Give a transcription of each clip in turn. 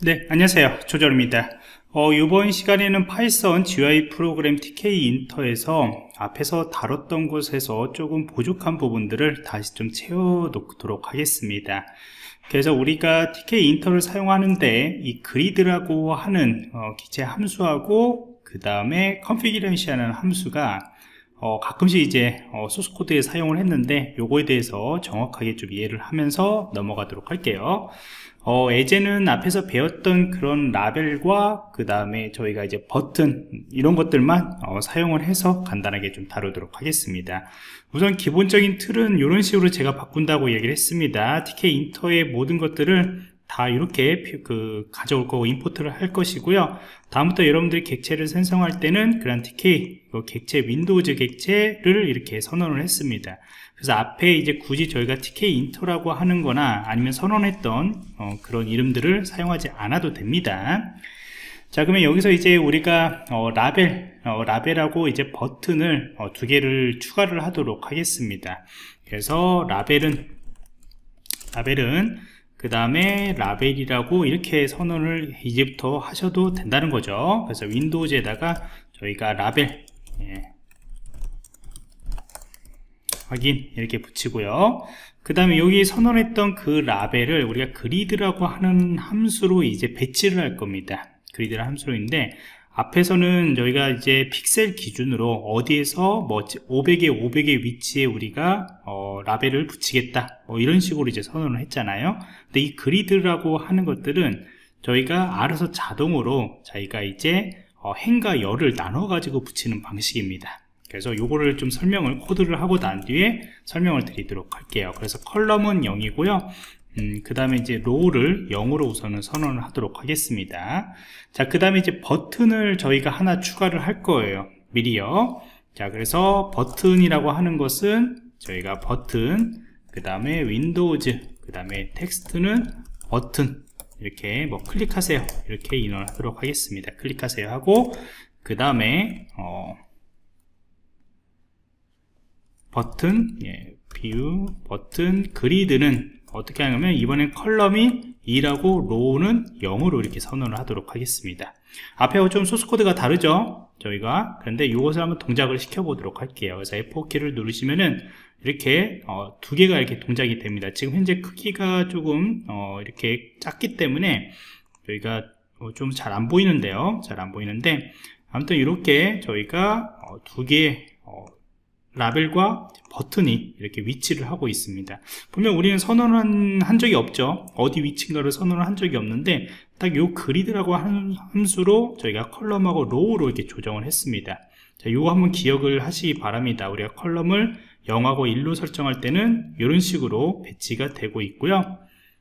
네, 안녕하세요. 조절입니다. 이번 시간에는 파이썬 GUI 프로그램 tkinter에서 앞에서 다뤘던 곳에서 조금 부족한 부분들을 다시 좀 채워놓도록 하겠습니다. 그래서 우리가 tkinter를 사용하는데 이 그리드라고 하는 기체 함수하고 그 다음에 configuration이라는 함수가 가끔씩 이제 소스 코드에 사용을 했는데 요거에 대해서 정확하게 좀 이해를 하면서 넘어가도록 할게요. 예제는 앞에서 배웠던 그런 라벨과 그 다음에 저희가 이제 버튼 이런 것들만 사용을 해서 간단하게 좀 다루도록 하겠습니다. 우선 기본적인 틀은 이런 식으로 제가 바꾼다고 얘기를 했습니다. tkinter의 모든 것들을 다 이렇게 가져올 거고 임포트를 할 것이고요. 다음부터 여러분들이 객체를 생성할 때는 그런 tk 객체 윈도우즈 객체를 이렇게 선언을 했습니다. 그래서 앞에 이제 굳이 저희가 tkinter라고 하는 거나 아니면 선언했던 그런 이름들을 사용하지 않아도 됩니다. 자, 그러면 여기서 이제 우리가 라벨하고 이제 버튼을 두 개를 추가를 하도록 하겠습니다. 그래서 라벨은 그 다음에 라벨이라고 이렇게 선언을 이제부터 하셔도 된다는 거죠. 그래서 윈도우즈에다가 저희가 라벨 확인 이렇게 붙이고요. 그 다음에 여기 선언했던 그 라벨을 우리가 그리드라고 하는 함수로 이제 배치를 할 겁니다. 그리드라는 함수로인데 앞에서는 저희가 이제 픽셀 기준으로 어디에서 뭐 500의 위치에 우리가 라벨을 붙이겠다 이런 식으로 이제 선언을 했잖아요. 근데 이 그리드라고 하는 것들은 저희가 알아서 자동으로 저희가 이제 행과 열을 나눠 가지고 붙이는 방식입니다. 그래서 요거를 좀 코드를 하고 난 뒤에 설명을 드리도록 할게요. 그래서 컬럼은 0이고요. 그 다음에 이제 로우를 0으로 우선은 선언을 하도록 하겠습니다. 자, 그 다음에 이제 버튼을 저희가 하나 추가를 할 거예요. 미리요. 자, 그래서 버튼이라고 하는 것은 저희가 버튼, 그 다음에 윈도우즈, 그 다음에 텍스트는 버튼, 이렇게 뭐 클릭하세요. 이렇게 인원을 하도록 하겠습니다. 클릭하세요 하고, 그 다음에, 버튼, 뷰, 버튼, 그리드는 어떻게 하냐면 이번엔 컬럼이 2라고 로우는 0으로 이렇게 선언을 하도록 하겠습니다. 앞에하고 좀 소스코드가 다르죠? 저희가. 그런데 이것을 한번 동작을 시켜보도록 할게요. 그래서 F4키를 누르시면은 이렇게 두 개가 이렇게 동작이 됩니다. 지금 현재 크기가 조금 이렇게 작기 때문에 저희가 좀 잘 안 보이는데요. 잘 안 보이는데 아무튼 이렇게 저희가 두 개의 라벨과 버튼이 이렇게 위치를 하고 있습니다. 보면 우리는 선언을 한 적이 없죠. 어디 위치인가를 선언을 한 적이 없는데 딱 요 그리드라고 하는 함수로 저희가 컬럼하고 로우로 이렇게 조정을 했습니다. 자, 요거 한번 기억을 하시기 바랍니다. 우리가 컬럼을 0하고 1로 설정할 때는 이런 식으로 배치가 되고 있고요.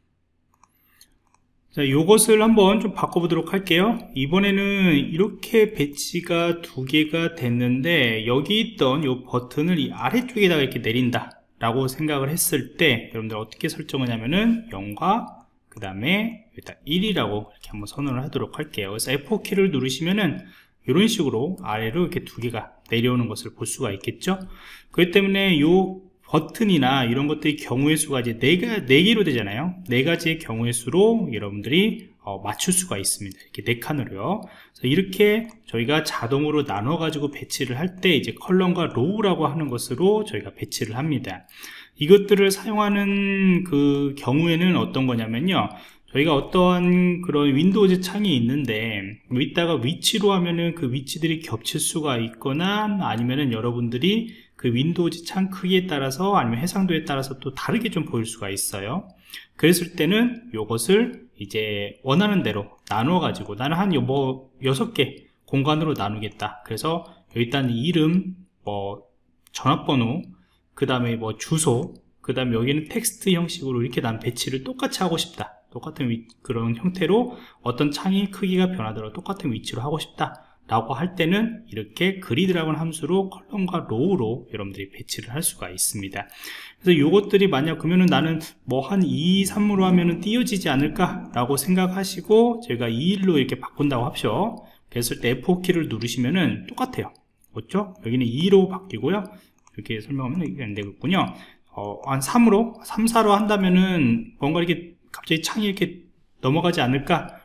자, 요것을 한번 좀 바꿔보도록 할게요. 이번에는 이렇게 배치가 두 개가 됐는데 여기 있던 요 버튼을 이 아래쪽에다가 이렇게 내린다 라고 생각을 했을 때 여러분들 어떻게 설정을 하냐면은 0과 그 다음에 일단 1이라고 이렇게 한번 선언을 하도록 할게요. 그래서 F4키를 누르시면은 이런 식으로 아래로 이렇게 두 개가 내려오는 것을 볼 수가 있겠죠. 그렇기 때문에 요 버튼이나 이런 것들이 경우의 수가 이제 4개로 되잖아요. 4가지의 경우의 수로 여러분들이 맞출 수가 있습니다. 이렇게 4칸으로요. 그래서 이렇게 저희가 자동으로 나눠 가지고 배치를 할 때 이제 컬럼과 로우라고 하는 것으로 저희가 배치를 합니다. 이것들을 사용하는 그 경우에는 어떤 거냐면요. 저희가 어떠한 그런 윈도우즈 창이 있는데 이따가 위치로 하면은 그 위치들이 겹칠 수가 있거나 아니면은 여러분들이 그 윈도우즈 창 크기에 따라서 아니면 해상도에 따라서 또 다르게 좀 보일 수가 있어요. 그랬을 때는 이것을 이제 원하는 대로 나눠 가지고 나는 한 6개 공간으로 나누겠다. 그래서 일단 이름, 전화번호, 그 다음에 주소, 그 다음에 여기는 텍스트 형식으로 이렇게 난 배치를 똑같이 하고 싶다. 똑같은 그런 형태로 어떤 창의 크기가 변하더라도 똑같은 위치로 하고 싶다 라고 할 때는 이렇게 그리드라고 하는 함수로 컬럼과 로우로 여러분들이 배치를 할 수가 있습니다. 그래서 요것들이 만약 그러면은 나는 한 2, 3으로 하면은 띄어지지 않을까 라고 생각하시고 제가 2, 1로 이렇게 바꾼다고 합시오. 그랬을 때 F4키를 누르시면은 똑같아요. 그렇죠? 여기는 2로 바뀌고요. 이렇게 설명하면 이게 안 되겠군요. 한 3, 4로 한다면은 뭔가 이렇게 갑자기 창이 이렇게 넘어가지 않을까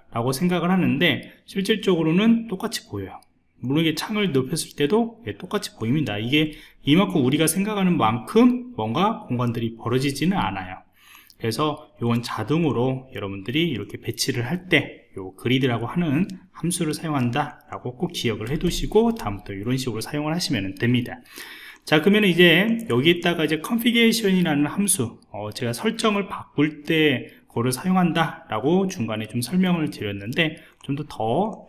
라고 생각을 하는데 실질적으로는 똑같이 보여요. 물론 이게 창을 높였을 때도 똑같이 보입니다. 이게 이만큼 우리가 생각하는 만큼 뭔가 공간들이 벌어지지는 않아요. 그래서 이건 자동으로 여러분들이 이렇게 배치를 할 때 요 그리드라고 하는 함수를 사용한다 라고 꼭 기억을 해 두시고 다음부터 이런 식으로 사용을 하시면 됩니다. 자, 그러면 이제 여기에다가 이제 configuration이라는 함수, 제가 설정을 바꿀 때 그거를 사용한다 라고 중간에 좀 설명을 드렸는데 좀 더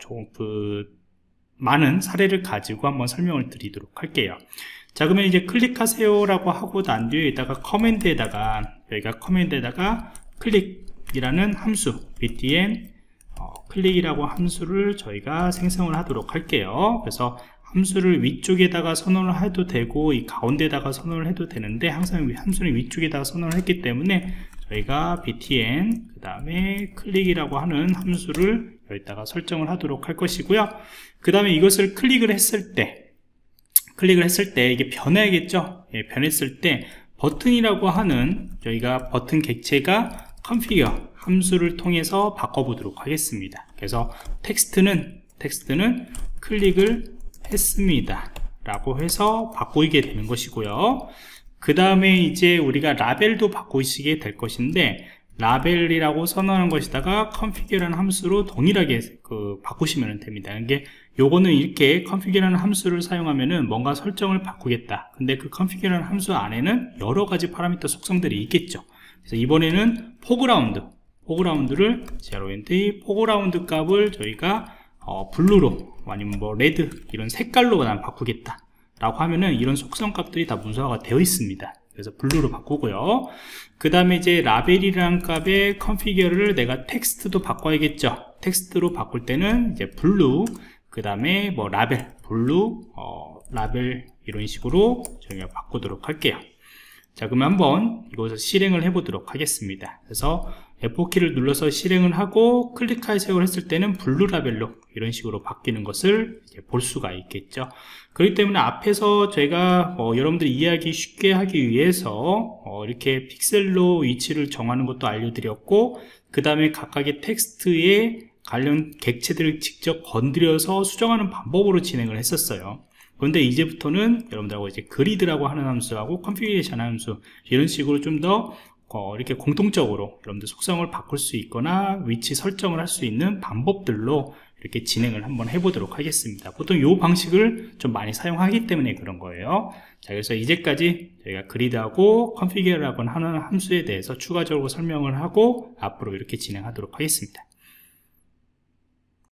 많은 사례를 가지고 한번 설명을 드리도록 할게요. 자, 그러면 이제 클릭하세요 라고 하고 난 뒤에 여기다가 커맨드에다가 여기가 커맨드에다가 클릭이라는 함수 btn 클릭이라고 함수를 저희가 생성을 하도록 할게요. 그래서 함수를 위쪽에다가 선언을 해도 되고 이 가운데다가 선언을 해도 되는데 항상 함수는 위쪽에다가 선언을 했기 때문에 저희가 btn 그 다음에 클릭이라고 하는 함수를 여기다가 설정을 하도록 할 것이고요. 그 다음에 이것을 클릭을 했을 때 이게 변해야겠죠. 변했을 때 버튼이라고 하는 저희가 버튼 객체가 configure 함수를 통해서 바꿔보도록 하겠습니다. 그래서 텍스트는 클릭을 했습니다 라고 해서 바꾸게 되는 것이고요. 그 다음에 이제 우리가 라벨도 바꾸시게 될 것인데 라벨이라고 선언한 것에다가 configure라는 함수로 동일하게 바꾸시면 됩니다. 이게 요거는 이렇게 configure라는 함수를 사용하면은 뭔가 설정을 바꾸겠다. 근데 그 configure라는 함수 안에는 여러 가지 파라미터 속성들이 있겠죠. 그래서 이번에는 포그라운드를 포그라운드 값을 저희가 블루로 아니면 뭐 레드 이런 색깔로 난 바꾸겠다 라고 하면은 이런 속성 값들이 다 문서화가 되어 있습니다. 그래서 블루로 바꾸고요. 그 다음에 이제 라벨이라는 값의 컨피규어를 내가 텍스트도 바꿔야겠죠. 텍스트로 바꿀 때는 이제 블루, 그 다음에 뭐 라벨, 블루, 라벨 이런 식으로 저희가 바꾸도록 할게요. 자, 그러면 한번 이것을 실행을 해 보도록 하겠습니다. 그래서 F4키를 눌러서 실행을 하고 클릭하세요 했을 때는 블루 라벨로 이런 식으로 바뀌는 것을 이제 볼 수가 있겠죠. 그렇기 때문에 앞에서 제가 여러분들이 이해하기 쉽게 하기 위해서 이렇게 픽셀로 위치를 정하는 것도 알려드렸고, 그 다음에 각각의 텍스트에 관련 객체들을 직접 건드려서 수정하는 방법으로 진행을 했었어요. 그런데 이제부터는 여러분들하고 이제 그리드라고 하는 함수하고 컨피규레이션 함수 이런 식으로 좀 더 이렇게 공통적으로 여러분들 속성을 바꿀 수 있거나 위치 설정을 할 수 있는 방법들로 이렇게 진행을 한번 해보도록 하겠습니다. 보통 이 방식을 좀 많이 사용하기 때문에 그런 거예요. 자, 그래서 이제까지 저희가 그리드하고 컨피규어라고 하는 함수에 대해서 추가적으로 설명을 하고 앞으로 이렇게 진행하도록 하겠습니다.